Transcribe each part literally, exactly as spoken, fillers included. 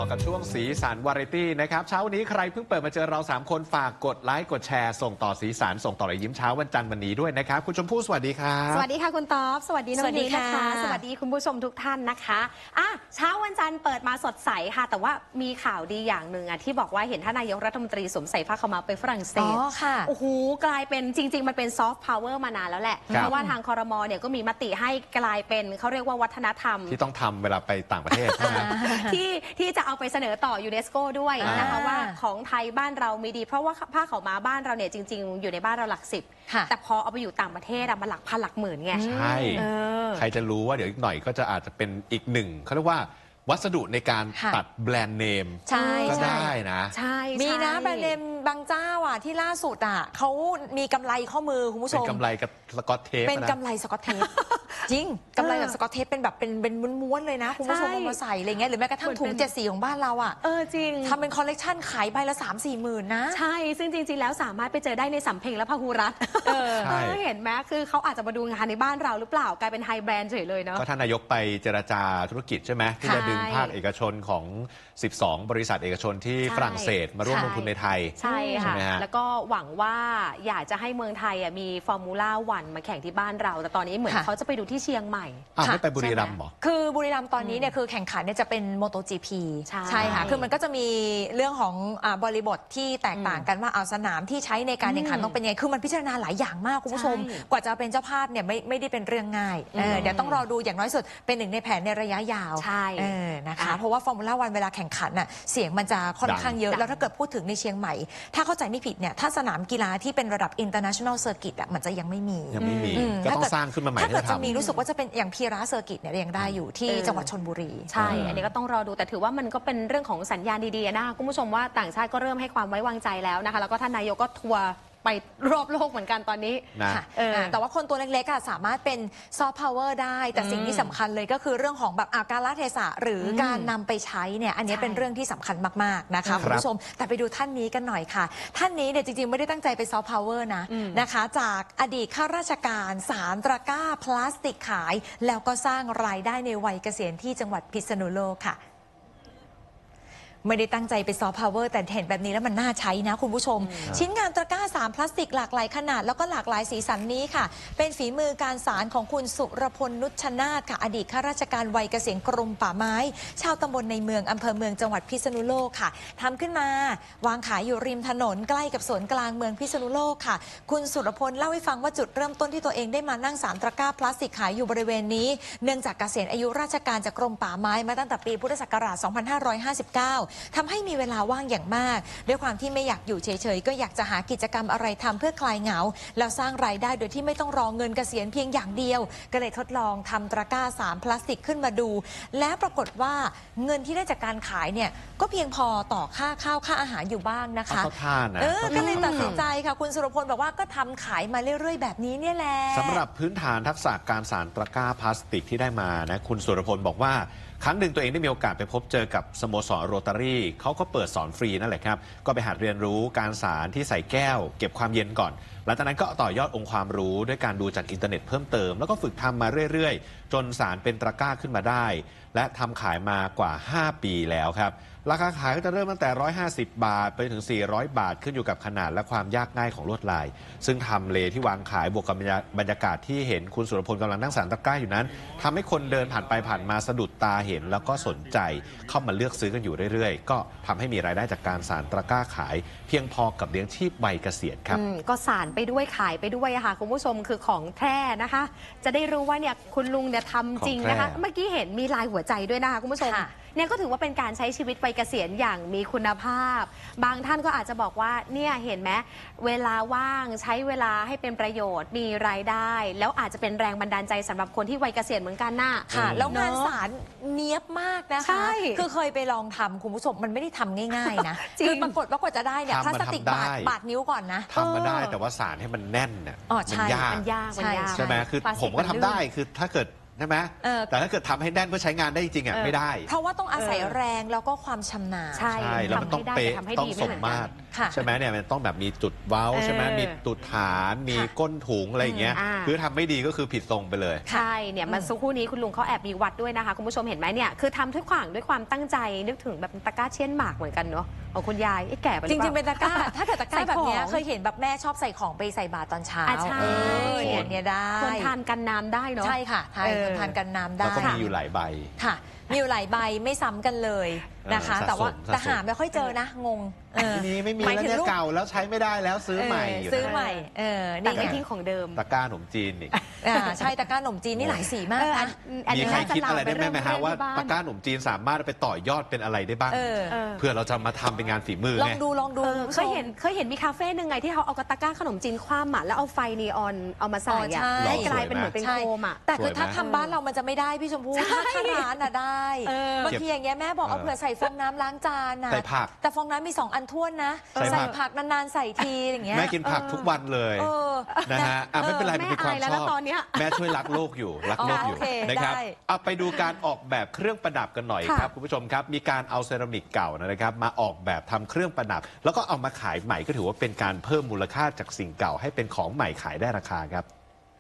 กับช่วงสีสันวาไรตี้นะครับเช้าวันนี้ใครเพิ่งเปิดมาเจอเราสามคนฝากกดไลค์กดแชร์ส่งต่อสีสันส่งต่อรอยยิ้มเช้าวันจันทร์วันนี้ด้วยนะครับคุณชมพู่สวัสดีครับสวัสดีค่ะคุณต๊อบสวัสดีน้องดีนะคะสวัสดีคุณผู้ชมทุกท่านนะคะอ่ะเช้าวันจันทร์เปิดมาสดใสค่ะแต่ว่ามีข่าวดีอย่างหนึ่งอ่ะที่บอกว่าเห็นท่านนายกรัฐมนตรีสวมใส่ผ้าขาวม้าไปฝรั่งเศสอ๋อค่ะโอ้โหกลายเป็นจริงๆมันเป็นซอฟต์พาวเวอร์มานานแล้วแหละเพราะว่าทางครมเนี่ยก็มีมติให้กลายเป็นเขาเรียกว่าวัฒนธรรมที่ต้องทำเวลาไปต่างประเทศใช่ไหมที่ที่จะเอาไปเสนอต่อยูเนสโกด้วยนะคะว่าของไทยบ้านเรามีดีเพราะว่าผ้าขาวม้าบ้านเราเนี่ยจริงๆอยู่ในบ้านเราหลักสิบแต่พอเอาไปอยู่ต่างประเทศอะมันหลักพันหลักหมื่นไงใช่ใครจะรู้ว่าเดี๋ยวอีกหน่อยก็จะอาจจะเป็นอีกหนึ่งเขาเรียกว่าวัสดุในการตัดแบรนด์เนมก็ได้นะใช่มีนะแบรนด์เนมบางเจ้าอ่ะที่ล่าสุดอ่ะเขามีกำไรข้อมือคุณผู้ชมเป็นกำไรกับสกอตเทปเป็นกำไรสกอตเทปจริงกำไรแบบสกอตเทปเป็นแบบเป็นเป็นม้วนๆเลยนะคุณผู้ชมเอามาใส่อะไรเงี้ยหรือแม้กระทั่งถุงเจ็ดสีของบ้านเราอ่ะเออจริงทำเป็นคอลเลกชันขายใบละสามสี่หมื่นนะใช่ซึ่งจริงๆแล้วสามารถไปเจอได้ในสำเพ็งและพหุรัตน์เออเห็นไหมคือเขาอาจจะมาดูงานในบ้านเราหรือเปล่ากลายเป็นไฮแบรนด์เฉยเลยเนาะก็ท่านนายกไปเจรจาธุรกิจใช่ไหมที่จะดึงภาคเอกชนของสิบสองบริษัทเอกชนที่ฝรั่งเศสมาร่วมลงทุนในไทยใช่ค่ะแล้วก็หวังว่าอยากจะให้เมืองไทยมีฟอร์มูล่าวันมาแข่งที่บ้านเราแต่ตอนนี้เหมือนเขาจะไปดูที่เชียงใหม่อ้าวไม่ไปบุรีรัมย์หรอคือบุรีรัมย์ตอนนี้เนี่ยคือแข่งขันเนี่ยจะเป็นโมโต จี พี ใช่ค่ะคือมันก็จะมีเรื่องของบริบทที่แตกต่างกันว่าเอาสนามที่ใช้ในการแข่งขันต้องเป็นยังไงคือมันพิจารณาหลายอย่างมากคุณผู้ชมกว่าจะเป็นเจ้าภาพเนี่ยไม่ไม่ได้เป็นเรื่องง่ายเดี๋ยวต้องรอดูอย่างน้อยสุดเป็นหนึ่งในแผนในระยะยาวใช่นะคะเพราะว่าฟอร์มูล่าวันเวลาแข่งขันน่ะเสียงมันจะค่อนข้างเยอะแล้วถ้าเกิดพูดถึงในเชียงใหม่ถ้าเข้าใจไม่ผิดเนี่ยถ้าสนามกีฬาที่เป็นระดับ international circuit อ่ะมันจะยังไม่มียังไม่มีก็ต้องสร้างขึ้นมาใหม่ถ้าเกิดจะมีรู้สึกว่าจะเป็นอย่างพีระเซอร์กิตเนี่ยยังได้อยู่ที่จังหวัดชลบุรีใช่อันนี้ก็ต้องรอดูแต่ถือว่ามันก็เป็นเรื่องของสัญญาณดีๆนะคะคุณผู้ชมว่าต่างชาติก็เริ่มให้ความไว้วางใจแล้วนะคะแล้วก็ท่านนายกก็ทัวร์ไปรอบโลกเหมือนกันตอนนี้นะแต่ว่าคนตัวเล็กๆสามารถเป็นซอฟต์พาวเวอร์ได้แต่สิ่งที่สำคัญเลยก็คือเรื่องของแบบอาการละเทศะหรือการนำไปใช้เนี่ยอันนี้เป็นเรื่องที่สำคัญมากๆนะคะคุณผู้ชมแต่ไปดูท่านนี้กันหน่อยค่ะท่านนี้เนี่ยจริงๆไม่ได้ตั้งใจเป็นซอฟต์พาวเวอร์นะนะคะจากอดีตข้าราชการสารตะกร้าพลาสติกขายแล้วก็สร้างรายได้ในวัยเกษียณที่จังหวัดพิษณุโลกค่ะไม่ได้ตั้งใจไปซอฟต์พาวเวอร์แต่เห็นแบบนี้แล้วมันน่าใช้นะคุณผู้ชมชิ้นงานตะกร้าสามพลาสติกหลากหลายขนาดแล้วก็หลากหลายสีสันนี้ค่ะเป็นฝีมือการสารของคุณสุรพลนุชนาถค่ะอดีตข้าราชการวัยเกษียณกรมป่าไม้ชาวตำบลในเมืองอำเภอเมืองจังหวัดพิษณุโลกค่ะทำขึ้นมาวางขายอยู่ริมถนนใกล้กับสวนกลางเมืองพิษณุโลกค่ะคุณสุรพลเล่าให้ฟังว่าจุดเริ่มต้นที่ตัวเองได้มานั่งสารตะกร้าพลาสติกขายอยู่บริเวณนี้เนื่องจากเกษียณอายุราชการจากกรมป่าไม้มาตั้งแต่ปีพุทธศักราชสองพันห้าร้อยห้าสิบเก้าทำให้มีเวลาว่างอย่างมากด้วยความที่ไม่อยากอยู่เฉยๆก็อยากจะหากิจกรรมอะไรทำเพื่อคลายเหงาแล้วสร้างรายได้โดยที่ไม่ต้องรอเงินเกษียณเพียงอย่างเดียวก็เลยทดลองทำตะกร้าสามพลาสติกขึ้นมาดูและปรากฏว่าเงินที่ได้จากการขายเนี่ยก็เพียงพอต่อค่าข้าวค่าอาหารอยู่บ้างนะคะเออก็เลยตัดสินใจค่ะคุณสุรพลบอกว่าก็ทำขายมาเรื่อยๆแบบนี้เนี่ยแหละสำหรับพื้นฐานทักษะการสานตะกร้าพลาสติกที่ได้มานะคุณสุรพลบอกว่าครั้งหนึ่งตัวเองได้มีโอกาสไปพบเจอกับสโมสรโรตารี่เขาก็เปิดสอนฟรีนั่นแหละครับก็ไปหัดเรียนรู้การสารที่ใส่แก้วเก็บความเย็นก่อนหลังจากนั้นก็ต่อยอดองค์ความรู้ด้วยการดูจากอินเทอร์เน็ตเพิ่มเติมแล้วก็ฝึกทำมาเรื่อยๆจนสารเป็นตะกร้าขึ้นมาได้และทำขายมากว่าห้าปีแล้วครับราคาขายก็จะเริ่มตั้งแต่หนึ่งร้อยห้าสิบบาทไปถึงสี่ร้อยบาทขึ้นอยู่กับขนาดและความยากง่ายของลวดลายซึ่งทำเลที่วางขายบวกกับบรรยากาศที่เห็นคุณสุรพลกำลังนั่งสานตะกร้าอยู่นั้นทำให้คนเดินผ่านไปผ่านมาสะดุดตาเห็นแล้วก็สนใจเข้ามาเลือกซื้อกันอยู่เรื่อยๆก็ทำให้มีรายได้จากการสานตะกร้าขายเพียงพอกับเลี้ยงชีพวัยเกษียณครับก็สานไปด้วยขายไปด้วยค่ะคุณผู้ชมคือของแท้นะคะจะได้รู้ว่าเนี่ยคุณลุงเนี่ยทำจริงนะคะเมื่อกี้เห็นมีลายหัวใจด้วยนะคะคุณผู้ชมเนี่ยก็ถือว่าเป็นการใช้ชีวิตวัยเกษียณอย่างมีคุณภาพบางท่านก็อาจจะบอกว่าเนี่ยเห็นไหมเวลาว่างใช้เวลาให้เป็นประโยชน์มีรายได้แล้วอาจจะเป็นแรงบันดาลใจสำหรับคนที่วัยเกษียณเหมือนกันน่ะค่ะแล้วงานสารเนียบมากนะคะคือเคยไปลองทำคุณผู้ชมมันไม่ได้ทำง่ายๆนะคือปรากฏว่ากว่าจะได้เนี่ยพลาสติกบาดบาดนิ้วก่อนนะทำมาได้แต่ว่าสารให้มันแน่นเนี่ยมันยากใช่ไหมคือผมก็ทำได้คือถ้าเกิดใช่ไหมแต่ถ้าเกิดทำให้แน่นเพื่อใช้งานได้จริงอ่ะไม่ได้เพราะว่าต้องอาศัยแรงแล้วก็ความชำนาญใช่แล้วมันต้องเป๊ะต้องสมมาตรใช่ไหมเนี่ยมันต้องแบบมีจุดเว้าใช่ไหมมีจุดฐานมีก้นถุงอะไรอย่างเงี้ยคือทำไม่ดีก็คือผิดทรงไปเลยใช่เนี่ยมันสักครู่นี้คุณลุงเขาแอบมีวัดด้วยนะคะคุณผู้ชมเห็นไหมเนี่ยคือทำทุกอย่างด้วยความตั้งใจนึกถึงแบบตะกร้าเชี่ยนหมากเหมือนกันเนาะของคุณยายไอ้แก่ไปจริงๆเป็นตะกร้าถ้าเกิดตะกร้าแบบนี้เคยเห็นแบบแม่ชอบใส่ของไปใส่บาตรตอนเช้าใช่เนี่ยเนี่ยได้ควรทานกันน้ำได้เนาะใช่ค่ะทานทานกันน้ำได้แล้วก็มีอยู่หลายใบค่ะมีอยู่หลายใบไม่ซ้ำกันเลยนะคะแต่ว่าแต่หาไม่ค่อยเจอนะงงมีไม่มีแล้วเนี่ยเก่าแล้วใช้ไม่ได้แล้วซื้อใหม่ซื้อใหม่เออนี่ไม่ทิ้งของเดิมตะกร้าขนมจีนนี่ใช่ตะกร้าขนมจีนนี่หลายสีมากนะมีใครคิดอะไรได้ไหมฮะว่าตะกร้าขนมจีนสามารถไปต่อยอดเป็นอะไรได้บ้างเพื่อเราจะมาทำเป็นงานฝีมือลองดูลองดูเคยเห็นเคยเห็นมีคาเฟ่หนึ่งไงที่เขาเอาตะกร้าขนมจีนคว่ำอ่ะแล้วเอาไฟนีออนเอามาใส่ให้กลายเป็นเหมือนเป็นโคมอ่ะแต่คือถ้าทำบ้านเรามันจะไม่ได้พี่ชมพู่ถ้าร้านน่ะได้บางทีอย่างเงี้ยแม่บอกเอาเผื่อใส่ฟองน้ำล้างจานนะแต่ฟองน้ำมีสองอันท้วนนะใส่ผักนานๆใส่ทีอย่างเงี้ยแม่กินผักทุกวันเลยนะฮะไม่เป็นไรมันเป็นความชอบแม่ช่วยรักโลกอยู่รักโลกอยู่นะครับเอาไปดูการออกแบบเครื่องประดับกันหน่อยครับคุณผู้ชมครับมีการเอาเซรามิกเก่านะครับมาออกแบบทำเครื่องประดับแล้วก็เอามาขายใหม่ก็ถือว่าเป็นการเพิ่มมูลค่าจากสิ่งเก่าให้เป็นของใหม่ขายได้ราคาครับ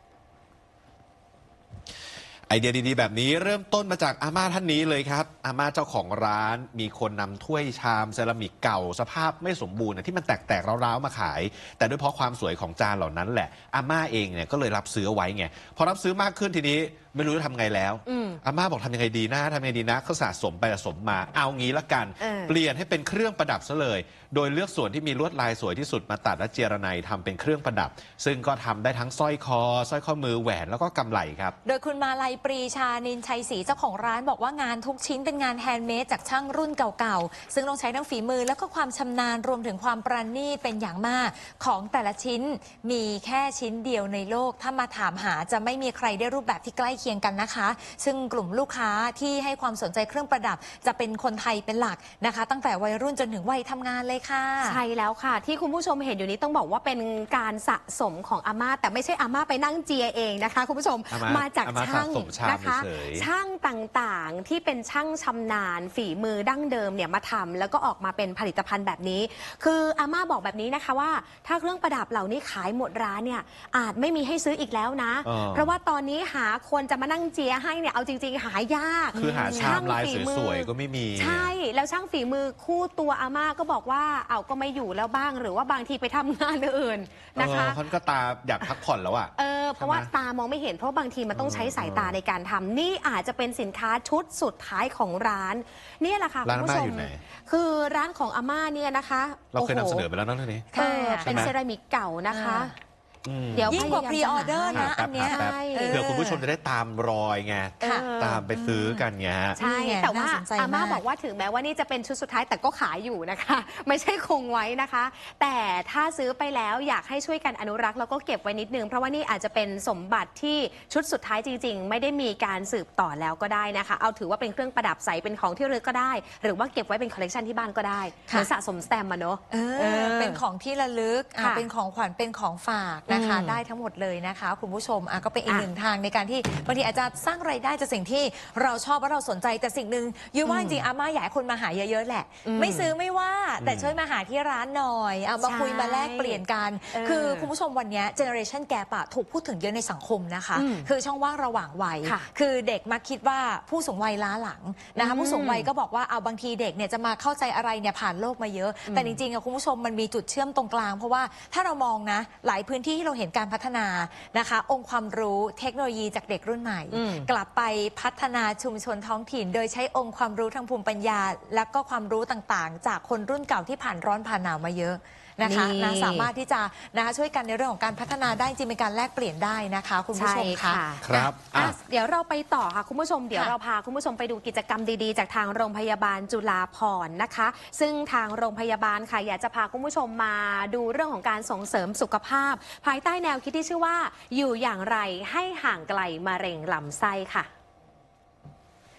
ไอเดียดีๆแบบนี้เริ่มต้นมาจากอาม่าท่านนี้เลยครับอาม่าเจ้าของร้านมีคนนำถ้วยชามเซรามิกเก่าสภาพไม่สมบูรณ์ที่มันแตกๆร้าวๆมาขายแต่ด้วยเพราะความสวยของจานเหล่านั้นแหละอาม่าเองเนี่ยก็เลยรับซื้อไว้ไงพอรับซื้อมากขึ้นทีนี้ไม่รู้จะทำไงแล้วอาม่าบอกทำยังไงดีนะทำยังไงดีนะเขาสะสมไปสะสมมาเอางี้ละกันเปลี่ยนให้เป็นเครื่องประดับซะเลยโดยเลือกส่วนที่มีลวดลายสวยที่สุดมาตัดและเจรไนทำเป็นเครื่องประดับซึ่งก็ทำได้ทั้งสร้อยคอสร้อยข้อมือแหวนแล้วก็กำไลครับโดยคุณมาลัยปรีชานินชัยศรีเจ้าของร้านบอกว่างานทุกชิ้นเป็นงานแฮนด์เมดจากช่างรุ่นเก่าๆซึ่งต้องใช้ทั้งฝีมือแล้วก็ความชำนาญรวมถึงความประณีตเป็นอย่างมากของแต่ละชิ้นมีแค่ชิ้นเดียวในโลกถ้ามาถามหาจะไม่มีใครได้รูปแบบที่ใกล้เคียงกันนะคะซึ่งกลุ่มลูกค้าที่ให้ความสนใจเครื่องประดับจะเป็นคนไทยเป็นหลักนะคะตั้งแต่วัยรุ่นจนถึงวัยทำงานเลยค่ะใช่แล้วค่ะที่คุณผู้ชมเห็นอยู่นี้ต้องบอกว่าเป็นการสะสมของอาม่าแต่ไม่ใช่อาม่าไปนั่งเจียเองนะคะคุณผู้ชมมาจากช่างนะคะช่างต่างๆที่เป็นช่างชำนาญฝีมือดั้งเดิมเนี่ยมาทำแล้วก็ออกมาเป็นผลิตภัณฑ์แบบนี้คืออาม่าบอกแบบนี้นะคะว่าถ้าเครื่องประดับเหล่านี้ขายหมดร้านเนี่ยอาจไม่มีให้ซื้ออีกแล้วนะเพราะว่าตอนนี้หาคนจะมานั่งเจียให้เนี่ยเอาจริงๆหายากคือหาชามลายสวยๆก็ไม่มีใช่แล้วช่างฝีมือคู่ตัวอาม่าก็บอกว่าเอาก็ไม่อยู่แล้วบ้างหรือว่าบางทีไปทำงานอื่นนะคะเขาก็ตาอยากพักผ่อนแล้วอ่ะเออเพราะว่าตามองไม่เห็นเพราะบางทีมันต้องใช้สายตาในการทำนี่อาจจะเป็นสินค้าชุดสุดท้ายของร้านนี่แหละค่ะคุณผู้ชมคือร้านของอาม่าเนี่ยนะคะเราเคยนำเสนอไปแล้วนะเรื่องนี้เป็นเซรามิกเก่านะคะเดี๋ยวยิ่งกว่าพรีออเดอร์นะอันนี้เผื่อคุณผู้ชมจะได้ตามรอยไงตามไปซื้อกันไงใช่แต่ว่าอาม่าบอกว่าถึงแม้ว่านี่จะเป็นชุดสุดท้ายแต่ก็ขายอยู่นะคะไม่ใช่คงไว้นะคะแต่ถ้าซื้อไปแล้วอยากให้ช่วยกันอนุรักษ์แล้วก็เก็บไว้นิดนึงเพราะว่านี่อาจจะเป็นสมบัติที่ชุดสุดท้ายจริงๆไม่ได้มีการสืบต่อแล้วก็ได้นะคะเอาถือว่าเป็นเครื่องประดับใสเป็นของที่ระลึกก็ได้หรือว่าเก็บไว้เป็นคอลเลกชันที่บ้านก็ได้เหมือนสะสมสแตมป์มาเนอะเป็นของที่ระลึกเป็นของขวัญเป็นของฝากนะคะได้ทั้งหมดเลยนะคะคุณผู้ชมก็เป็นอีกหนึ่งทางในการที่บางทีอาจจะสร้างรายได้จากสิ่งที่เราชอบว่าเราสนใจแต่สิ่งหนึ่งยุ้ยว่าจริงอาม่าอยากให้คนมาหาเยอะๆแหละไม่ซื้อไม่ว่าแต่ช่วยมาหาที่ร้านหน่อยเอามาคุยมาแลกเปลี่ยนกันคือคุณผู้ชมวันนี้เจเนอเรชันแกปะถูกพูดถึงเยอะในสังคมนะคะคือช่องว่างระหว่างวัยคือเด็กมักคิดว่าผู้สูงวัยล้าหลังนะคะผู้สูงวัยก็บอกว่าเอาบางทีเด็กเนี่ยจะมาเข้าใจอะไรเนี่ยผ่านโลกมาเยอะแต่จริงๆคุณผู้ชมมันมีจุดเชื่อมตรงกลางเพราะว่าถ้าเรามองนะหลายพื้นที่ที่เราเห็นการพัฒนานะคะองค์ความรู้เทคโนโลยีจากเด็กรุ่นใหม่กลับไปพัฒนาชุมชนท้องถิ่นโดยใช้องค์ความรู้ทางภูมิปัญญาและก็ความรู้ต่างๆจากคนรุ่นเก่าที่ผ่านร้อนผ่านหนาวมาเยอะนะคะนะสามารถที่จะนะคะช่วยกันในเรื่องของการพัฒนาได้จริงเป็นการแลกเปลี่ยนได้นะคะคุณผู้ชมค่ะครับเดี๋ยวเราไปต่อค่ะคุณผู้ชมเดี๋ยวเราพาคุณผู้ชมไปดูกิจกรรมดีๆจากทางโรงพยาบาลจุฬาภรณ์นะคะซึ่งทางโรงพยาบาลค่ะอยากจะพาคุณผู้ชมมาดูเรื่องของการส่งเสริมสุขภาพภายใต้แนวคิดที่ชื่อว่าอยู่อย่างไรให้ห่างไกลมะเร็งลำไส้ค่ะคุ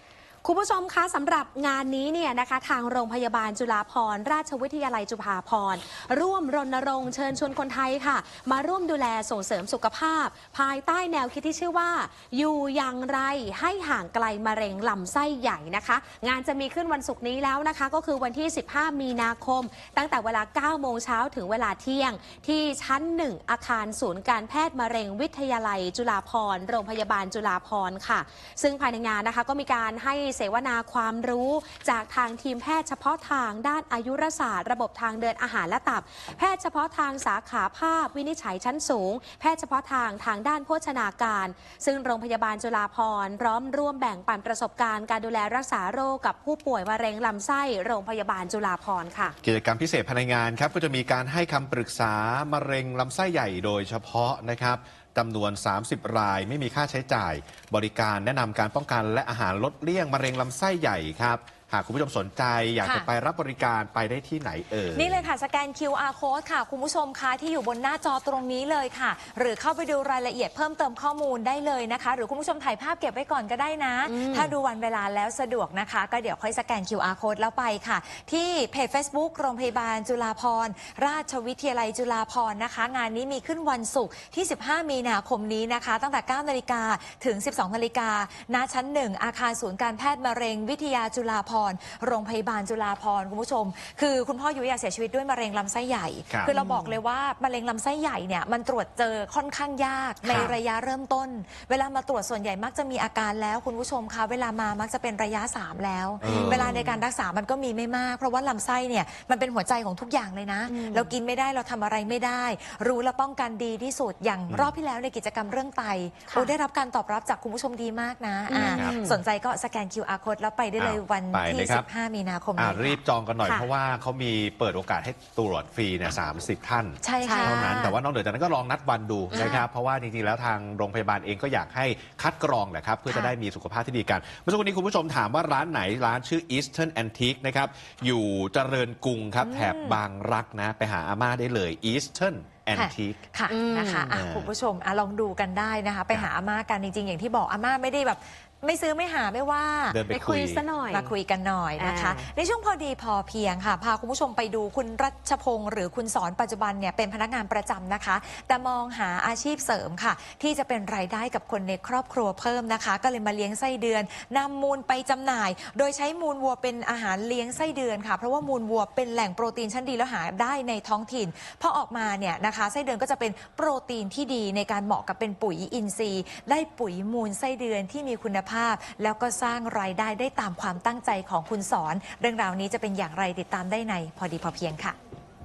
คุณผู้ชมคะสำหรับงานนี้เนี่ยนะคะทางโรงพยาบาลจุฬาภรณ์ราชวิทยาลัยจุฬาภรณ์ร่วมรณรงค์เชิญชวนคนไทยค่ะมาร่วมดูแลส่งเสริมสุขภาพภายใต้แนวคิดที่ชื่อว่าอยู่อย่างไรให้ห่างไกลมะเร็งลำไส้ใหญ่นะคะงานจะมีขึ้นวันศุกร์นี้แล้วนะคะก็คือวันที่สิบห้ามีนาคมตั้งแต่เวลาเก้าโมงเช้าถึงเวลาเที่ยงที่ชั้นหนึ่งอาคารศูนย์การแพทย์มะเร็งวิทยาลัยจุฬาภรณ์โรงพยาบาลจุฬาภรณ์ค่ะซึ่งภายในงานนะคะก็มีการให้เสวนาความรู้จากทางทีมแพทย์เฉพาะทางด้านอายุรศาสตร์ระบบทางเดินอาหารและตับแพทย์เฉพาะทางสาขาภาพวินิจฉัยชั้นสูงแพทย์เฉพาะทางทางด้านโภชนาการซึ่งโรงพยาบาลจุฬาภรณ์พร้อมร่วมแบ่งปันประสบการณ์การดูแลรักษาโรคกับผู้ป่วยมะเร็งลำไส้โรงพยาบาลจุฬาภรณ์ค่ะกิจกรรมพิเศษภายในงานครับก็จะมีการให้คำปรึกษามะเร็งลำไส้ใหญ่โดยเฉพาะนะครับจำนวน สามสิบ รายไม่มีค่าใช้จ่ายบริการแนะนำการป้องกันและอาหารลดเลี่ยงมะเร็งลำไส้ใหญ่ครับหากคุณผู้ชมสนใจอยากจะไปรับบริการไปได้ที่ไหนเอ่ยนี่เลยค่ะสแกน คิว อาร์ Code ค่ะคุณผู้ชมคะที่อยู่บนหน้าจอตรงนี้เลยค่ะหรือเข้าไปดูรายละเอียดเพิ่มเติมข้อมูลได้เลยนะคะหรือคุณผู้ชมถ่ายภาพเก็บไว้ก่อนก็ได้นะถ้าดูวันเวลาแล้วสะดวกนะคะก็เดี๋ยวค่อยสแกน คิว อาร์ Code แล้วไปค่ะที่เพจ Facebook โรงพยาบาลจุฬาภรณ์ราชวิทยาลัยจุฬาภรณ์นะคะงานนี้มีขึ้นวันศุกร์ที่สิบห้ามีนาคมนี้นะคะตั้งแต่เก้านาฬิกาถึงสิบสองนาฬิกาณชั้นหนึ่งอาคารศูนย์การแพทย์มะเร็งวิทยาจุฬาภรณ์โรงพยาบาลจุฬาภรณ์คุณผู้ชมคือคุณพ่อยุ้ยเสียชีวิตด้วยมะเร็งลำไส้ใหญ่คือเราบอกเลยว่ามะเร็งลำไส้ใหญ่เนี่ยมันตรวจเจอค่อนข้างยากในระยะเริ่มต้นเวลามาตรวจส่วนใหญ่มักจะมีอาการแล้วคุณผู้ชมคะเวลามามักจะเป็นระยะสามแล้วเวลาในการรักษามันก็มีไม่มากเพราะว่าลำไส้เนี่ยมันเป็นหัวใจของทุกอย่างเลยนะเรากินไม่ได้เราทำอะไรไม่ได้รู้และป้องกันดีที่สุดอย่างรอบที่แล้วในกิจกรรมเรื่องไตเราได้รับการตอบรับจากคุณผู้ชมดีมากนะสนใจก็สแกน คิว อาร์ Code แล้วไปได้เลยวันที่สิบห้ามีนาคมรีบจองกันหน่อยเพราะว่าเขามีเปิดโอกาสให้ตรวจฟรีเนี่ยสามสิบท่านใช่ค่ะเท่านั้นแต่ว่านอกเหนือจากนั้นก็ลองนัดวันดูนะครับเพราะว่าจริงๆแล้วทางโรงพยาบาลเองก็อยากให้คัดกรองแหละครับเพื่อจะได้มีสุขภาพที่ดีกันเมื่อสักครู่นี้คุณผู้ชมถามว่าร้านไหนร้านชื่อ Eastern Antique นะครับอยู่เจริญกรุงครับแถบบางรักนะไปหาอาม่าได้เลย Eastern Antique ค่ะนะคะคุณผู้ชมลองดูกันได้นะคะไปหาอาม่ากันจริงๆอย่างที่บอกอาม่าไม่ได้แบบไม่ซื้อไม่หาไม่ว่าเดินไปคุยซะหน่อยมาคุยกันหน่อยนะคะในช่วงพอดีพอเพียงค่ะพาคุณผู้ชมไปดูคุณรัชพงศ์หรือคุณสอนปัจจุบันเนี่ยเป็นพนักงานประจำนะคะแต่มองหาอาชีพเสริมค่ะที่จะเป็นรายได้กับคนในครอบครัวเพิ่มนะคะก็เลยมาเลี้ยงไส้เดือนนำมูลไปจำหน่ายโดยใช้มูลวัวเป็นอาหารเลี้ยงไส้เดือนค่ะเพราะว่ามูลวัวเป็นแหล่งโปรตีนชั้นดีแล้วหาได้ในท้องถิ่นพอออกมาเนี่ยนะคะไส้เดือนก็จะเป็นโปรตีนที่ดีในการเหมาะกับเป็นปุ๋ยอินทรีย์ได้ปุ๋ยมูลไส้เดือนที่มีคุณภาพแล้วก็สร้างรายได้ได้ตามความตั้งใจของคุณสอนเรื่องราวนี้จะเป็นอย่างไรติดตามได้ในพอดีพอเพียงค่ะ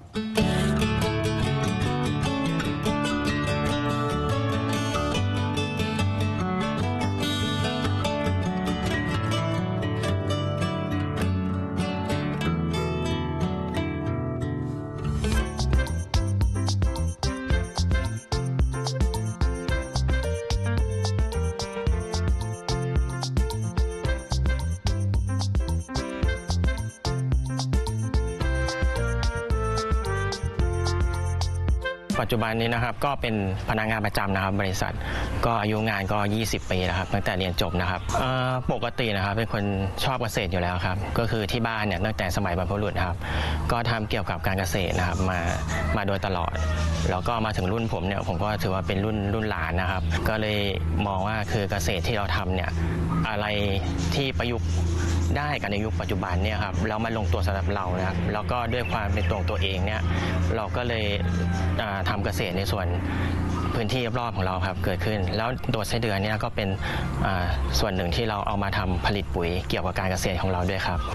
ปัจจุบันนี้นะครับก็เป็นพนักงานประจำนะครับบริษัทก็อายุงานก็ยี่สิบปีแล้วครับตั้งแต่เรียนจบนะครับปกตินะครับเป็นคนชอบเกษตรอยู่แล้วครับก็คือที่บ้านเนี่ยตั้งแต่สมัยบรรพบุรุษครับก็ทำเกี่ยวกับการเกษตรนะครับมามาโดยตลอดแล้วก็มาถึงรุ่นผมเนี่ยผมก็ถือว่าเป็นรุ่นรุ่นหลานนะครับก็เลยมองว่าคือเกษตรที่เราทำเนี่ยอะไรที่ประยุกต์ได้กันในยุคปัจจุบันเนี่ยครับเรามาลงตัวสำหรับเรานะครับแล้วก็ด้วยความเป็นตัวตัวเองเนี่ยเราก็เลยทำเกษตรในส่วนพื้นที่รอบของเราครับเกิดขึ้นแล้วตัวไส้เดือนเนี่ยก็เป็นส่วนหนึ่งที่เราเอามาทำผลิตปุ๋ยเกี่ยวกับการเกษตรของเราด้วยครับ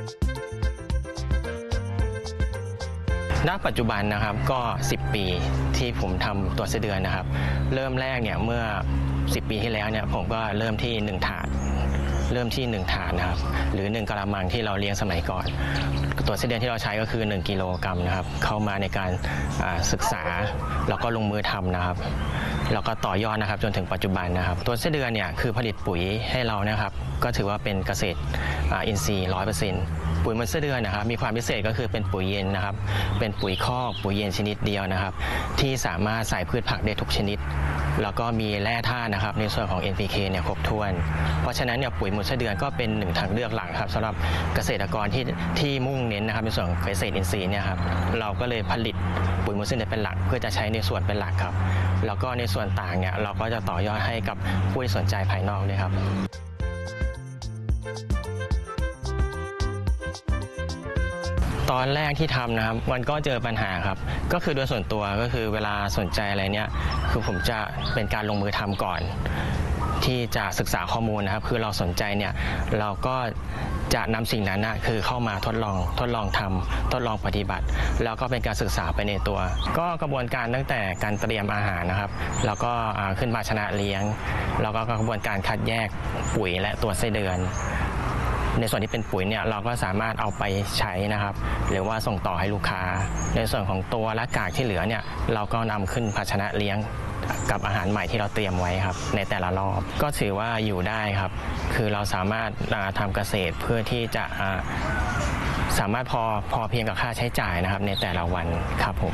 ณปัจจุบันนะครับก็สิบปีที่ผมทำตัวไส้เดือนนะครับเริ่มแรกเนี่ยเมื่อสิบปีที่แล้วเนี่ยผมก็เริ่มที่หนึ่งถาดเริ่มที่หนึ่งถาดนะครับหรือหนึ่งกะละมังที่เราเลี้ยงสมัยก่อนตัวไส้เดือนที่เราใช้ก็คือหนึ่งกิโลกรัมนะครับเข้ามาในการศึกษาแล้วก็ลงมือทำนะครับแล้วก็ต่อยอดนะครับจนถึงปัจจุบันนะครับตัวไส้เดือนเนี่ยคือผลิตปุ๋ยให้เรานะครับก็ถือว่าเป็นเกษตรอินทรีย์ ร้อยเปอร์เซ็นต์ ปุ๋ยมันไส้เดือนนะครับมีความพิเศษก็คือเป็นปุ๋ยเย็นนะครับเป็นปุ๋ยคอกปุ๋ยเย็นชนิดเดียวนะครับที่สามารถใส่พืชผักได้ทุกชนิดแล้วก็มีแร่ธาตุนะครับในส่วนของ เอ็น พี เค เนี่ยครบถ้วนเพราะฉะนั้นเนี่ยปุ๋ยมูลไส้เดือนก็เป็นหนึ่งทางเลือกหลักครับสำหรับเกษตรกรที่ที่มุ่งเน้นนะครับในส่วนของเกษตรอินทรีย์เนี่ยครับเราก็เลยผลิตปุ๋ยมูลไส้เดือนเป็นหลักเพื่อจะใช้ในส่วนเป็นหลักครับแล้วก็ในส่วนต่างเนี่ยเราก็จะต่อยอดให้กับผู้ที่สนใจภายนอกด้วยครับตอนแรกที่ทำนะครับมันก็เจอปัญหาครับก็คือโดยส่วนตัวก็คือเวลาสนใจอะไรเนี่ยคือผมจะเป็นการลงมือทำก่อนที่จะศึกษาข้อมูลนะครับคือเราสนใจเนี่ยเราก็จะนำสิ่งนั้นนะคือเข้ามาทดลองทดลองทำทดลองปฏิบัติแล้วก็เป็นการศึกษาไปในตัวก็กระบวนการตั้งแต่การเตรียมอาหารนะครับแล้วก็ขึ้นภาชนะเลี้ยงแล้วก็กระบวนการคัดแยกปุ๋ยและตัวไส้เดือนในส่วนที่เป็นปุ๋ยเนี่ยเราก็สามารถเอาไปใช้นะครับหรือว่าส่งต่อให้ลูกค้าในส่วนของตัวและกากที่เหลือเนี่ยเราก็นำขึ้นภาชนะเลี้ยงกับอาหารใหม่ที่เราเตรียมไว้ครับในแต่ละรอบก็ถือว่าอยู่ได้ครับคือเราสามารถทำเกษตรเพื่อที่จะสามารถพอพอเพียงกับค่าใช้จ่ายนะครับในแต่ละวันครับผม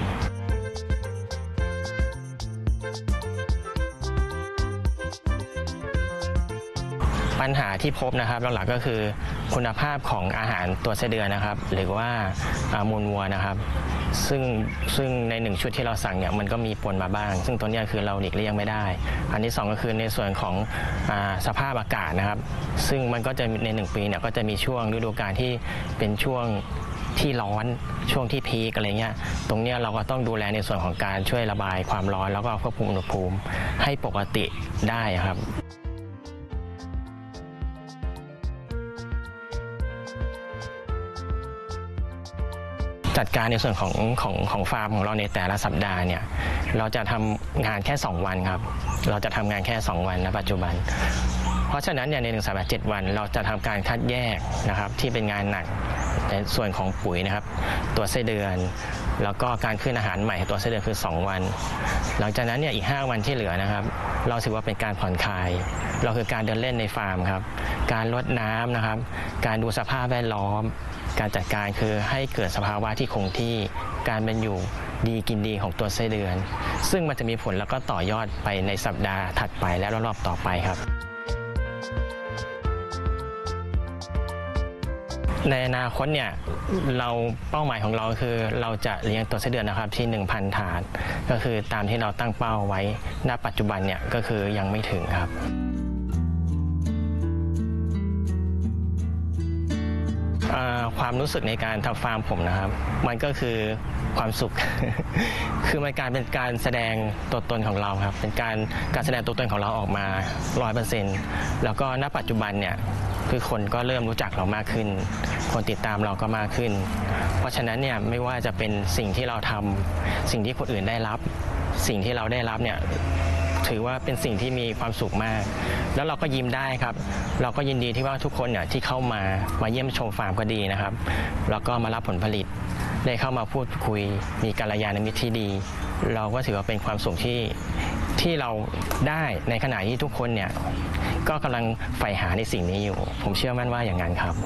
ปัญหาที่พบนะครับหลักๆก็คือคุณภาพของอาหารตัวไส้เดือนนะครับหรือว่ามูลวัวนะครับซึ่งซึ่งในหนึ่งชุดที่เราสั่งเนี่ยมันก็มีปนมาบ้างซึ่งตัวนี้คือเราหลีกเลี่ยงไม่ได้อันที่สองก็คือในส่วนของสภาพอากาศนะครับซึ่งมันก็จะในหนึ่งปีเนี่ยก็จะมีช่วงฤดูกาลที่เป็นช่วงที่ร้อนช่วงที่พีคอะไรเงี้ยตรงเนี้ยเราก็ต้องดูแลในส่วนของการช่วยระบายความร้อนแล้วก็ควบคุมอุณหภูมิให้ปกติได้ครับจัดการในส่วนของของของฟาร์มของเราในแต่ละสัปดาห์เนี่ยเราจะทำงานแค่สองวันครับเราจะทำงานแค่สองวันณปัจจุบันเพราะฉะนั้นเนี่ยในหนึ่งสัปดาห์เจ็ดวันเราจะทำการคัดแยกนะครับที่เป็นงานหนักในส่วนของปุ๋ยนะครับตัวไส้เดือนแล้วก็การขึ้นอาหารใหม่ตัวไส้เดือนคือสองวันหลังจากนั้นเนี่ยอีกห้าวันที่เหลือนะครับเราถือว่าเป็นการผ่อนคลายเราคือการเดินเล่นในฟาร์มครับการรดน้ำนะครับการดูสภาพแวดล้อมการจัดการคือให้เกิดสภาวะที่คงที่การเป็นอยู่ดีกินดีของตัวไส้เดือนซึ่งมันจะมีผลแล้วก็ต่อยอดไปในสัปดาห์ถัดไปและรอบๆต่อไปครับในอนาคตเนี่ยเราเป้าหมายของเราคือเราจะเลี้ยงตัวไส้เดือนนะครับที่ หนึ่งพัน ถาดก็คือตามที่เราตั้งเป้าไว้ณปัจจุบันเนี่ยก็คือยังไม่ถึงครับความรู้สึกในการทำฟาร์มผมนะครับมันก็คือความสุข คือมันการเป็นการแสดงตัวตนของเราครับเป็นการการแสดงตัวตนของเราออกมา ร้อยเปอร์เซ็นต์ แล้วก็ณปัจจุบันเนี่ยคือคนก็เริ่มรู้จักเรามากขึ้นคนติดตามเราก็มากขึ้นเพราะฉะนั้นเนี่ยไม่ว่าจะเป็นสิ่งที่เราทำสิ่งที่คนอื่นได้รับสิ่งที่เราได้รับเนี่ยถือว่าเป็นสิ่งที่มีความสุขมากแล้วเราก็ยิ้มได้ครับเราก็ยินดีที่ว่าทุกคนเนี่ยที่เข้ามามาเยี่ยมชมฟาร์มก็ดีนะครับแล้วก็มารับผลผลิตได้เข้ามาพูดคุยมีกัลยาณมิตรที่ดีเราก็ถือว่าเป็นความสุขที่ที่เราได้ในขณะที่ทุกคนเนี่ยก็กำลังใฝ่หาในสิ่งนี้อยู่ผมเชื่อมั่นว่าอย่างนั้นครับ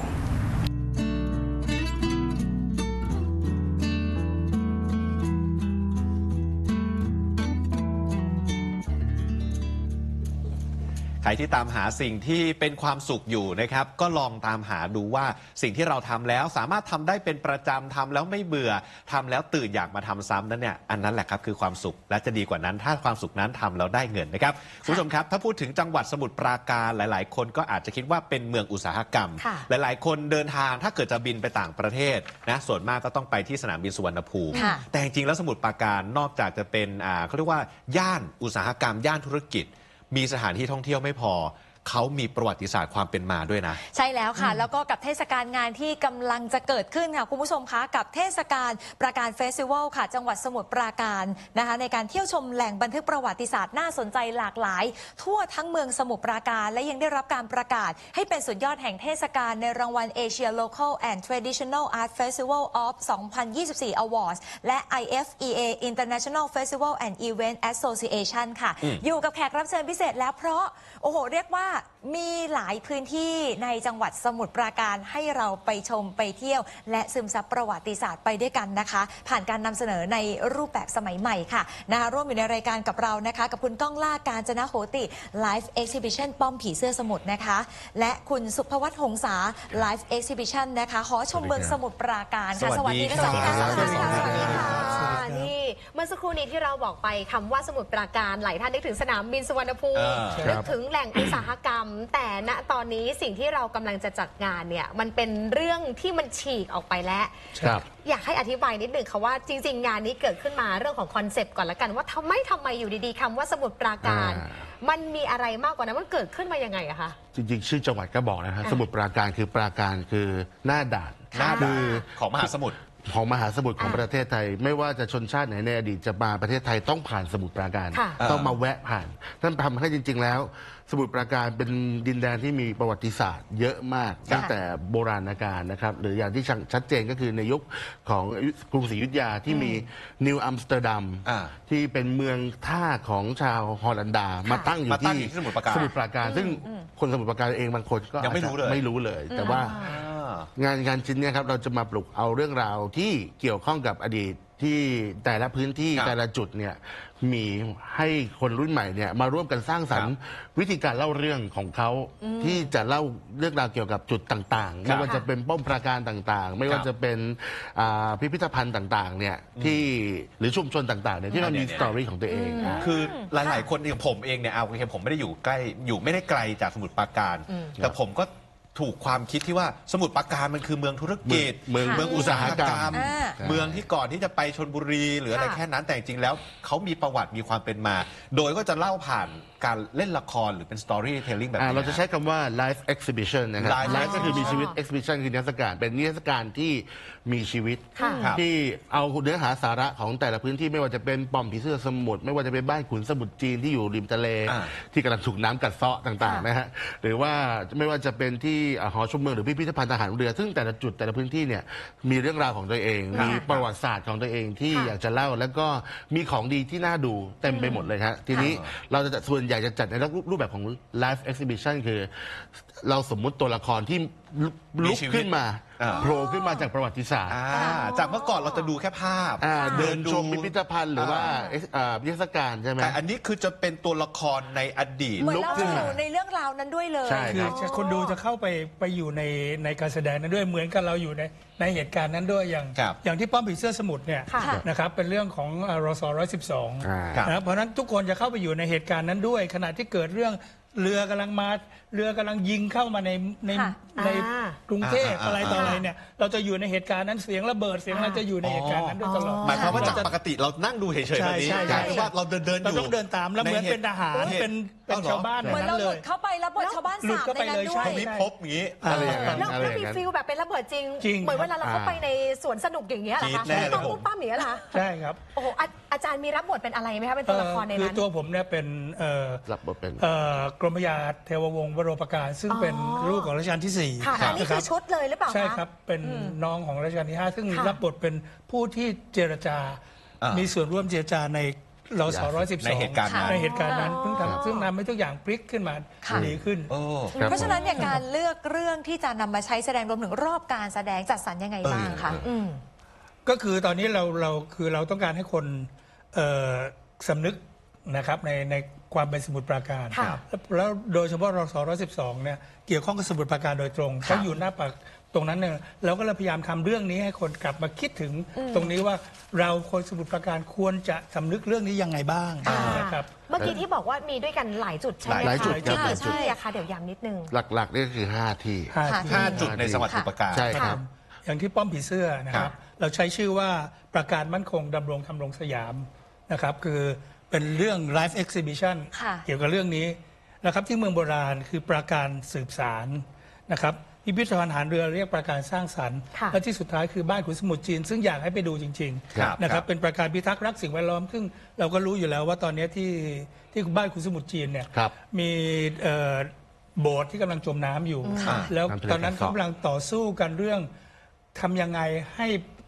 ใครที่ตามหาสิ่งที่เป็นความสุขอยู่นะครับก็ลองตามหาดูว่าสิ่งที่เราทำแล้วสามารถทำได้เป็นประจำทำแล้วไม่เบื่อทำแล้วตื่นอยากมาทำซ้ำนั้นเนี่ยอันนั้นแหละครับคือความสุขและจะดีกว่านั้นถ้าความสุขนั้นทำแล้วได้เงินนะครับคุณผู้ชมครับถ้าพูดถึงจังหวัดสมุทรปราการหลายๆคนก็อาจจะคิดว่าเป็นเมืองอุตสาหกรรมหลายๆคนเดินทางถ้าเกิดจะบินไปต่างประเทศนะส่วนมากก็ต้องไปที่สนามบินสุวรรณภูมิแต่จริงๆแล้วสมุทรปราการนอกจากจะเป็นอ่าเขาเรียกว่าย่านอุตสาหกรรมย่านธุรกิจมีสถานที่ท่องเที่ยวไม่พอเขามีประวัติศาสตร์ความเป็นมาด้วยนะใช่แล้วค่ะแล้วก็กับเทศกาลงานที่กำลังจะเกิดขึ้นค่ะคุณผู้ชมคะกับเทศกาลปราการเฟสติวัลค่ะจังหวัดสมุทรปราการนะคะในการเที่ยวชมแหล่งบันทึกประวัติศาสตร์น่าสนใจหลากหลายทั่วทั้งเมืองสมุทรปราการและยังได้รับการประกาศให้เป็นสุดยอดแห่งเทศกาลในรางวัล Asia Local and Traditional Art Festival of สองพันยี่สิบสี่ Awards และ ไอ เอฟ อี เอ International Festival and Event Association ค่ะอยู่กับแขกรับเชิญพิเศษแล้วเพราะโอ้โหเรียกว่ามีหลายพื้นที่ในจังหวัดสมุทรปราการให้เราไปชมไปเที่ยว และซึมซับประวัติศาสตร์ไปด้วยกันนะคะ ผ่านการนำเสนอในรูปแบบสมัยใหม่ค่ะนะคะร่วมอยู่ในรายการกับเรานะคะกับคุณก้องล่าการจนะโหติ Live Exhibition ป้อมผีเสื้อสมุทรนะคะและคุณสุภวัฒน์หงษา Live Exhibition นะคะหอชมเมืองสมุทรปราการค่ะสวัสดีทั้งสองท่านครับสวัสดีค่ะสวัสดีค่ะนี่เมื่อสักครู่นี้ที่เราบอกไปคำว่าสมุทรปราการหลายท่านนึกถึงสนามบินสุวรรณภูมิอ่านึกถึงแหล่งอุตสาหกรรม แต่ณตอนนี้สิ่งที่เรากำลังจะจัดงานเนี่ยมันเป็นเรื่องที่มันฉีกออกไปแล้วครับอยากให้อธิบายนิดหนึ่งค่ะว่าจริง ๆ งานนี้เกิดขึ้นมาเรื่องของคอนเซปต์ก่อนละกันว่าทำไมทำไมอยู่ดีๆคำว่าสมุทรปราการอ่ามันมีอะไรมากกว่านั้นมันเกิดขึ้นมายังไงอะคะจริงๆ ชื่อจังหวัดก็บอกนะฮะอ่าสมุทรปราการคือปราการคือหน้าด่านหน้าคืด่านอของมหาสมุทรของมหาสมุทรของอ่าประเทศไทย ไม่ว่าจะชนชาติไหนในอดีตจะมาประเทศไทยต้องผ่านสมุทรปราการค่ะต้องมาแวะผ่านนั่นทำให้จริง ๆ แล้ว สมุทรปราการเป็นดินแดนที่มีประวัติศาสตร์เยอะมากตั้งแต่โบราณกาลนะครับหรืออย่างที่ชัดเจนก็คือในยุคของกรุงศรีอยุธยาที่มีนิวอัมสเตอร์ดัมอ่าที่เป็นเมืองท่าของชาวฮอลันดา มาตั้งอยู่มาตั้งที่อยู่ที่สมุทรปราการสมุทรปราการ ซึ่งคนสมุทรปราการเองบางคนก็ยังไม่รู้เลยไม่รู้เลย แต่ว่า งานงานชิ้นเนี้ครับเราจะมาปลุกเอาเรื่องราวที่เกี่ยวข้องกับอดีตที่แต่ละพื้นที่ครับแต่ละจุดเนี่ยมีให้คนรุ่นใหม่เนี่ยมาร่วมกันสร้างสรรค์วิธีการเล่าเรื่องของเขาที่จะเล่าเรื่องราวเกี่ยวกับจุดต่างๆ ไม่ว่าจะเป็นป้อมปราการต่างๆ ไม่ว่าจะเป็นอ่าพิพิธภัณฑ์ต่างๆเนี่ยที่หรือชุมชนต่างๆเนี่ยที่มันมีเนี่ยสตอรี่ของตัวเองอ่ะคือหลาย ๆ คนอย่างผมเองเนี่ยเอาโอเคผมไม่ได้อยู่ใกล้อยู่ไม่ได้ไกลจากสมุทรปราการ แต่ผมก็ถูกความคิดที่ว่าสมุทรปราการมันคือเมืองธุรกิจเมืองเมืองอุตสาหกรรมอ่าเมืองที่ก่อนที่จะไปชลบุรีหรืออะไรค่ะแค่นั้นแต่จริงๆแล้วเขามีประวัติมีความเป็นมา โดยก็จะเล่าผ่านการเล่นละครหรือเป็น storytelling แบบอ่านี้เราจะใช้คำว่า live exhibition นะครับ Live live ก็คือมี exhibition ชีวิต exhibition คือนิทรรศการเป็นนิทรรศการที่มีชีวิตค่ะครับที่เอาเนื้อหาสาระของแต่ละพื้นที่ไม่ว่าจะเป็นป้อมผีเสื้อสมุทรไม่ว่าจะเป็นบ้านขุนสมุทรจีนที่อยู่ริมทะเลอ่าที่กำลังถูกน้ำกัดเซาะต่างๆนะฮะหรือว่าไม่ว่าจะเป็นที่อ่าหอชมเมืองหรือพิพิธภัณฑ์ทหารเรือ ซึ่งแต่ละจุดแต่ละพื้นที่เนี่ยมีเรื่องราวของตัวเอง มีประวัติศาสตร์ของตัวเองที่ค่ะอยากจะเล่า แล้วก็มีของดีที่น่าดูเต็มไปหมดเลยฮะทีนี้เราจะจัดส่วนใหญ่จะจัดในรูปแบบของ live exhibition คือ เราสมมุติตัวละครที่ลุกมีชีวิตขึ้นมาอ่าโผล่ขึ้นมาจากประวัติศาสตร์อ่าจากเมื่อก่อนเราจะดูแค่ภาพอ่าเดินดูชมพิพิธภัณฑ์หรือว่าอ่าเอ็กซ์อ่านิทรรศการใช่ไหมแต่อันนี้คือจะเป็นตัวละครในอดีตเหมือนลุกเราขึ้นอมายู่ในเรื่องราวนั้นด้วยเลยใช่คือจะคนดูจะเข้าไปไปอยู่ในในการแสดงนั้นด้วยเหมือนกับเราอยู่ในในเหตุการณ์นั้นด้วยอย่างครับอย่างที่ป้อมผีเสื้อสมุทรเนี่ยค่ะนะครับเป็นเรื่องของเอ่อรศร้อยสิบสองอ่าครับนะเพราะฉะนั้นทุกคนจะเข้าไปอยู่ในเหตุการณ์นั้นด้วย ขณะที่เกิดเรื่องเรือกำลังมาเรือกำลังยิงเข้ามาในในค่ะในอ่ากรุงเทพอ่าอะไรต่ออะไรอ่าเนี่ยเราจะอยู่ในเหตุการณ์นั้นเสียงระเบิดเสียงอะไรจะอยู่ในเหตุการณ์นั้นด้วยตลอดหมายความว่าจากเรจะปกติเรานั่งดูเฉยๆแบบนี้ใช่ใช่กลายเป็นว่าเราเดินเดินๆอเรายู่ต้องเดินตามแล้วเหมือนเป็นทหารเหตุเป็นเป็นอ้เหรอชาวบ้านเหมือนในเรานั้นหเลลุยดเข้าไปแล้วบทชาวบ้านหลุดสามเข้าในไปนั้นเลยด้วใช่ยพิภพอย่างนี้อะไรอย่างนั้นแล้วอะไรแล้วอมีย่างนั้นฟิลแบบเป็นระเบิดจริงจริงเหมือนเวลาเราเข้าไปในสวนสนุกอย่างเงี้ยเหรอจี๊คะดแน่เลยปั้มปุ้มปั้มอย่างเงี้ยเหรอคะใช่ครับโอ้โหอาอาจารย์มีรับบทเป็นอะไรไหมคะเป็นตัวละครในคือนั้นตัวผมเนี่ยเป็นเอ่อรับบทเป็นเอ่อกรมพระยาเทววงศ์วโรปการ ซึ่งอ๋อเป็นลูกของรัชกาลที่สี่ค่ะอันนี้นะคือชุดเลยหรือเปล่าคะใช่ครับเป็นน้องของรัชกาลที่ห้าซึ่งค่ะรับบทเป็นผู้ที่เจรจาอ่ามีมีส่วนร่วมเจรจาในรศร้อยสิบสในองเหตุการณ์นั้นในเหตุการณ์นั้นอ๋อซึ่งทำซึ่งทำให้ทุกอย่างพลิกขึ้นมาค่ะดีขึ้นโอ้ครับเพราะฉะนั้นเนี่ยการเลือกเรื่องที่จะนำมาใช้แสดงรวมถึงรอบการแสดงจัดสรรยังไงบ้างคะเออเอออืมก็คือตอนนี้เราเราคือเราต้องการให้คนเอ่อสำนึกนะครับในในความเป็นสมุทรปราการค่ะแล้วแล้วโดยเฉพาะรศร้อยสิบสองเนี่ยเกี่ยวข้องกับสมุทรปราการโดยตรงเขาอยู่หน้าปากตรงนั้นเนี่ยเราก็เลยพยายามทำเรื่องนี้ให้คนกลับมาคิดถึงตรงนี้ว่าเราคนสมุทรปราการควรจะสำนึกเรื่องนี้ยังไงบ้างอ่านะครับเมื่อกี้ที่บอกว่ามีด้วยกันหลายจุดใช่ไหมหลายจุดที่ครับกี่ที่อะคะเดี๋ยวย้ำนิดนึงหลักๆนี่ก็คือห้าที่ห้าค่ะที่ห้าจุดในจังหวัดสมุทรปราการใช่ครับอย่างที่ป้อมผีเสื้อนะครับ เราใช้ชื่อว่าประการมั่นคงดำรงทำรงสยามนะครับ คือเป็นเรื่อง live exhibition ค่ะเกี่ยวกับเรื่องนี้นะครับที่เมืองโบราณคือประการสืบสารนะครับพิพิธภัณฑ์ทหารเรือเรียกประการสร้างสรรค์ค่ะและที่สุดท้ายคือบ้านขุนสมุทรจีน ซึ่งอยากให้ไปดูจริงครับๆนะคครัรับบ เป็นประการพิทักษ์รักสิ่งแวดล้อมซึ่งเราก็รู้อยู่แล้วว่าตอนนี้ที่ที่บ้านขุนสมุทรจีนเนี่ยครับมีเอ่อโบสถ์ที่กำลังจมน้ำอยู่ค่ะแล้วน้ำทะเลตอนนั้นกัดเซาะเขากำลังต่อสู้กันเรื่องทำยังไงให้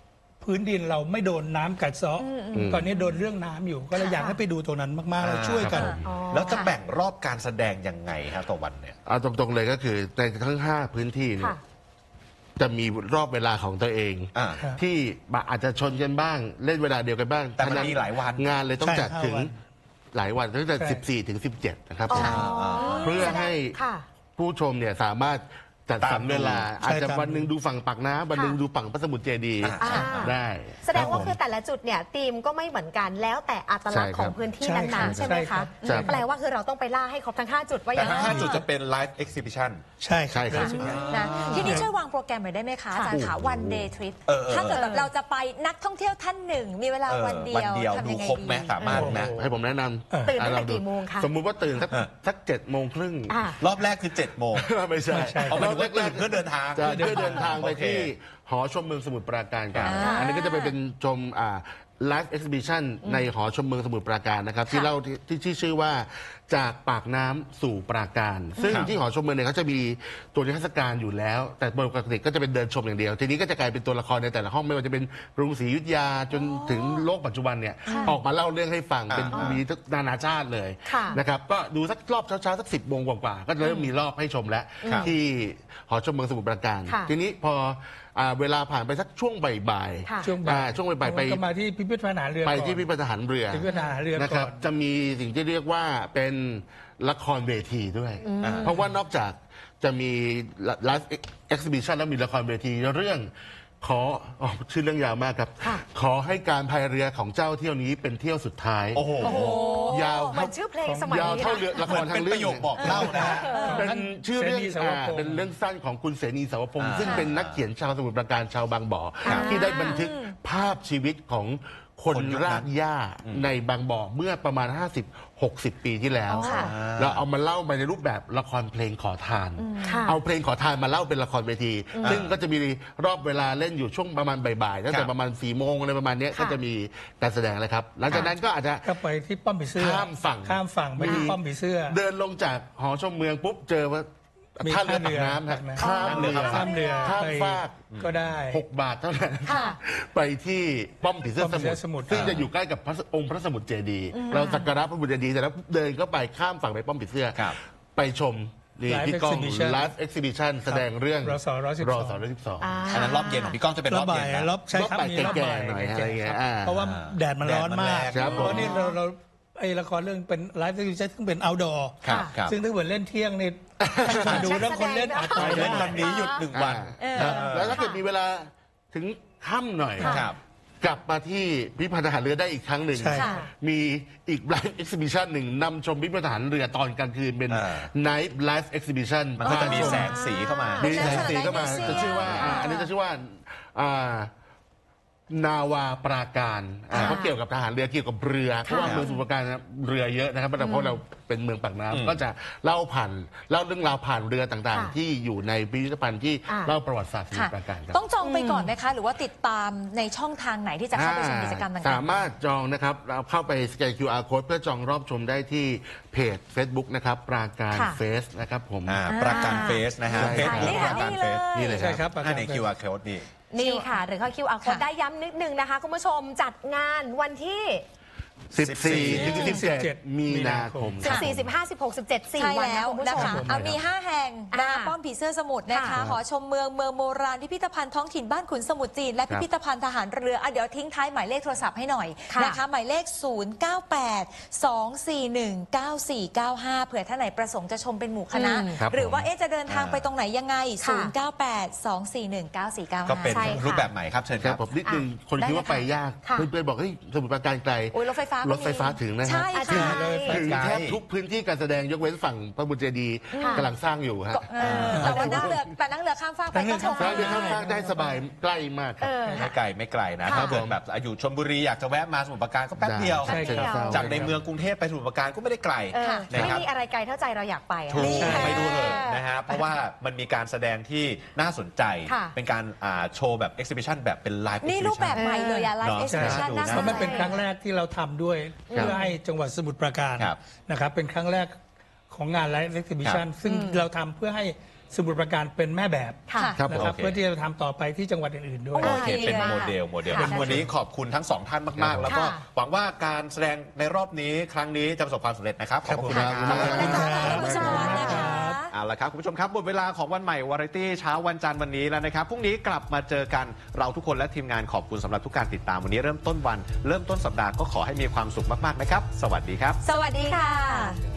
พื้นดินเราไม่โดนน้ำกัดเซาะตอนนี้โดนเรื่องน้ำอยู่ก็เลยอยากให้ไปดูตรงนั้นมากๆเราช่วยกันอ๋อแล้วจะแบ่งรอบการแสดงยังไงครับต่อวันเนี่ยเอาตรงๆเลยก็คือในทั้งห้าพื้นที่เนี่ยค่ะจะมีรอบเวลาของตัวเองอ่าที่อาจจะชนกันบ้างเล่นเวลาเดียวกันบ้างแต่มันมีหลายวันงานเลยต้องใช่จัดห้าถึงวันหลายวันตั้งแต่ใช่สิบสี่ถึงสิบเจ็ดนะครับอ๋อเพื่อให้ค่ะผู้ชมเนี่ยสามารถจัดสรรเวลาใช่อาจจะตามวันหนึ่งดูฝั่งปากน้ำวันหนึ่งค่ะดูฝั่งพระสมุทรเจดีย์อ่าได้แสดงว่ารับผมคือแต่ละจุดเนี่ยธีมก็ไม่เหมือนกันแล้วแต่อัตลักษณ์ใช่ขครัอบ งพื้นที่ใช่นั้นๆใช่ใช่ไหมครัคะบใช่แปลว่าคือเราต้องไปล่าให้ครบทั้งห้าจุดว่าอแต่ย่างทั้งนั้นห้าจุดจะเป็นไลฟ์เอ็กซิบิชันใช่ใช่ครับนะทีนี้ช่วยวางโปรแกรมหน่อยได้ไหมคะอาจารย์คะ one day trip เออเออถ้าเกิดแบบเราจะไปนักท่องเที่ยวท่านหนึ่ง มีเวลาวันเดีวันยวเดียวทำดูยังไงครบดีไหมสามารถไหมให้ผมแนะนำตื่นตั้งแต่อ่ะเราดูกี่โมงคะสมมุติว่าตื่นสักเออสักเจ็ดโมงครึ่งอ่ารอบแรกคือเจ็ดโมงไม่ใช่ไม่ใช่เอาหมายถึงว่าตื่นเพื่อเดินทางจะเพื่อเดินทางไปโอเคที่หอชมเมืองสมุทรปราการกันอ่าอันนี้ก็จะไปเป็นชมอ่าไลฟ์เอ็กซิบิชันในหอชมเมืองสมุทรปราการนะครับ ที่เล่าที่ที่ที่ชื่อว่าจากปากน้ำสู่ปราการ ซึ่งครับที่หอชมเมืองเนี่ยเขาจะมีตัวนิทรรศการอยู่แล้ว แต่ปกติก็จะเป็นเดินชมอย่างเดียว ทีนี้ก็จะกลายเป็นตัวละครในแต่ละห้องไม่ว่าจะเป็นกรุงศรีอยุธยาจนถึงโลกปัจจุบันเนี่ยออกมาเล่าเรื่องให้ฟังเป็นอ่ามีมีทุกนานาชาติเลยค่ะนะครับก็ดูสักรอบเช้าๆสักสิบโมงกว่าๆก็เริ่มมีรอบให้ชมแล้วครับที่หอชมเมืองสมุทรปราการค่ะทีนี้พออ่าเวลาผ่านไปสักช่วงบ่ายค่ะๆช่วงบ่ายอ่าช่วงบ่ายๆไปก็มาที่พิพิธภัณฑ์ทหารเรือไปก่อนที่พิพิธภัณฑ์ทหารเรือพิพิธภัณฑ์ทหารเรือนะคก่รัอบ นจะมีสิ่งที่เรียกว่าเป็นละครเวทีด้วย เพราะว่านอกจากจะมีไลฟ์เอ็กซิบิชันแล้วมีละครเวทีเรื่องขออ๋อชื่อเรื่องยาวมากครับค่ะขอให้การพายเรือของเจ้าเที่ยวนี้เป็นเที่ยวสุดท้ายโอ้โหโอ้โหยาวเหมือนชื่อเพลงสมัยยาวนี้เท่านะเรือละเหคมืรอนทาเป็งนเรื่ประโยคบอกเล่านะฮะเป็นชื่อเรื่องเสนีสาวพงษ์อ่าเป็นเรื่องสั้นของคุณเสนีสาวพงษ์อ่าซึ่งเป็นนักเขียนชาวสมุทรปราการชาวบางบ่อครับที่ได้บันทึกภาพชีวิตของคนคนยุคนั้นรากหญ้าในบางบ่อเมื่อประมาณ ห้าสิบหกสิบ ปีที่แล้วค่ะแล้วเอามาเล่าไปในรูปแบบละครเพลงขอทานค่ะเอาเพลงขอทานมาเล่าเป็นละครเวที ซึ่งก็จะมีรอบเวลาเล่นอยู่ช่วงประมาณบ่ายๆตั้งแต่ประมาณสี่โมงอะไรประมาณเนี้ยค่ะก็จะมีการแสดงเลยครับ หลังจากนั้นก็อาจจะก็ไปที่ป้อมผีเสื้อข้ามฝั่งข้ามฝั่งไปที่ป้อมผีเสื้อเดินลงจากหอชมเมืองปุ๊บเจอว่ามีท่าเรือท่าเรือปากน้ำครับปากน้ำข้ามเรือข้ามเรือข้ามไปฟากก็ได้หกบาทเท่านั้นค่ะไปที่ป้อมผีเสื้อป้อมผีเสื้อสมุทรซึ่งจะอยู่ใกล้กับพระองค์พระสมุทรเจดีย์เราสักการะพระสมุทรเจดีย์แต่แล้วเดินก็ไปข้ามฝั่งไปป้อมผีเสื้อครับไปชมนี่ Live พี่ก้อง exhibition ไลฟ์เอ็กซิบิชันแสดงเรื่องรสร้อยสิบสองรอสร้อยสิบสองอ่าอันนั้นรอบเย็นของพี่ก้องจะเป็นรอบเย็นนะรอบใช่ครับรอบบ่ายมีรอบแก่บ่ายๆหน่อยแก่ๆอะไรเงี้ยครับอ่าเพราะว่าแดดมันร้อนมากแดดมันแรงครับเพราะว่านี่เราเราไอ้ละครเรื่องเป็นไลฟ์ที่ซึ่งเป็น outdoor ครับครับซึ่งถ้าเหมือนเล่นเที่ยงนี่คนดูแล้วคนเล่นอาจไปตายเล่นได้วันนี้หยุดหนึ่งวันอ่าแล้วถ้าเกิดมีเวลาถึงค่ำหน่อยครับกลับมาที่พิพิธภัณฑ์ทหารเรือได้อีกครั้งหนึ่งใช่ค่ะมีอีกไลฟ์เอ็กซิบิชันหนึ่งนำชมพิพิธภัณฑ์ทหารเรือตอนกลางคืนเป็นอ่า Night Live Exhibition มันก็จะมีแสงสีเข้ามามีแสงสีเข้ามา National จะชื่อว่าอ่าอันนี้จะชื่อว่าอ่านาวาปราการอ่าค่ะเขาเกี่ยวกับทหารเรือเกี่ยวกับเรือเพราะว่าเมืองสมุทรปราการนะเรือเยอะนะครับแต่เพราะเราเป็นเมืองปากอืมน้ำก็จะเล่าผ่านเล่าเรื่องราวผ่านเรือต่างค่ะๆ ที่อยู่ในพิพิธภัณฑ์ที่อ่าเล่าประวัติศาสตร์สมุทค่ะรปราการครับต้องจองไปก่อนไหมคะ หรือว่าติดตามในช่องทางไหนที่จะเข้าไปชมกิจกรรมต่างๆสามารถจองนะครับเราเข้าไปสแกน คิว อาร์ Code เพื่อจองรอบชมได้ที่เพจ Facebook นะครับ ปราการค่ะเฟสนะครับผมอ่าประกันเฟสนะฮะใช่เฟสครับบุ๊กประกันเฟสนี่เลยใช่ครับอ่าใน คิว อาร์ Code นี่นี่ค่ะ หรือเข้า คิว อาร์ Code ค่ะได้ย้ำนิดนึงนะคะ คุณผู้ชมจัดงานวันที่สิบสี่ถึงถึงสิบเจ็ด มีนาคมสิบสี่ สิบห้า สิบหก สิบเจ็ด สี่ใช่วันแล้นะวคุณผู้นะชมคะเอามี ห้า แห่งนะอ่าป้อมผีเสื้อสมุทรนะคะค่ะหอชมเมืองเมืองโบราณพิพิธภัณฑ์ท้องถิ่นบ้านขุนสมุทรจีน และครัพิบพิธภัณฑ์ทหารเรืออ่ะเดี๋ยวทิ้งท้ายหมายเลขโทรศัพท์ให้หน่อยค่ะนะคะหมายเลข ศูนย์ เก้า แปด สอง สี่ หนึ่ง เก้า สี่ เก้า ห้า เผื่อท่านไหนประสงค์จะชมเป็นหมู่คณะอืมครับหรือว่าผมเอ๊ะจะเดินทางไปตรงไหนยังไงค่ะศูนย์ เก้า แปด สอง สี่ หนึ่ง เก้า สี่ เก้าก็ห้าเป็นใช่ค่ะรูปแบบใหม่ครับเชิญคครัรับบ ผมนิดนึงคนได้คิดว่าเลยค่ะไปยากค่ะเพื่อนๆบอกเฮ้ยสมุทรปราการไกลโอ้ยรถไฟฟ้าก็รถไฟฟ้าถึงนะฮะใช่ถึงค่ะเลยถึงไกลแทบทุกพื้นที่การแสดงยกเว้นฝั่งพระบุญเจดีย์ค่ะกำลังสร้างอยู่ฮะเออแต่ว่านั่งเรือแต่นั่งเรือข้ามฟากไปก็คงสร้างเดินข้ามฟากได้สบายใกล้มากครัเอบ อไม่ไกลไม่ไกลนะค่ะถ้าเกิดแบบอยู่ชลบุรีอยากจะแวะมาสมุทรปราการก็แป๊บเดียวได้แป๊บเดียวจากในเมืองกรุงเทพไปสมุทรปราการก็ไม่ได้ไกลเออค่ะนะไม่ครับมีอะไรไกลเท่าใจเราอยากไปอะถูกนี่ค่ะไปดูเถอะนะฮะเพราะว่ามันมีการแสดงที่น่าสนใจค่ะเป็นการอ่าโชว์แบบเอ็กซิบิชันแบบเป็นไลฟ์นี่รูปแบบใหม่เลยอะไลฟ์เนอะเอ็กซิบิชันใช่น่าสเพนราะมันใจเป็นครั้งแรกที่เราทำด้วย เพื่อให้จังหวัดสมุทรปราการครับนะครับเป็นครั้งแรกของงานไลฟ์เอ็กซิบิชันซึ่งเราทำเพื่อให้สมุทรปราการเป็นแม่แบบค่ะครับนะครับโอเคเพื่อที่จะทำต่อไปที่จังหวัดอื่นๆด้วยโอโอเค เป็นดีเลยโมเดล โมเดลค่ะวันนี้ขอบคุณทั้งสองท่านมากๆ แล้วก็ค่ะหวังว่าการแสดงในรอบนี้ครั้งนี้จะประสบความสำเร็จนะครับ ขอบคุณครับนะผมครับขอบคุณค่ะขอบคุณชมนะคะเอาละครับ คุณผู้ชมครับหมดเวลาของวันใหม่วาไรตี้เช้าวันจันทร์วันนี้แล้วนะครับพรุ่งนี้กลับมาเจอกันเราทุกคนและทีมงานขอบคุณสำหรับทุกการติดตามวันนี้เริ่มต้นวัน เริ่มต้นสัปดาห์ก็ขอให้มีความสุขมากๆนะครับ สวัสดีครับสวัสดีค่ะ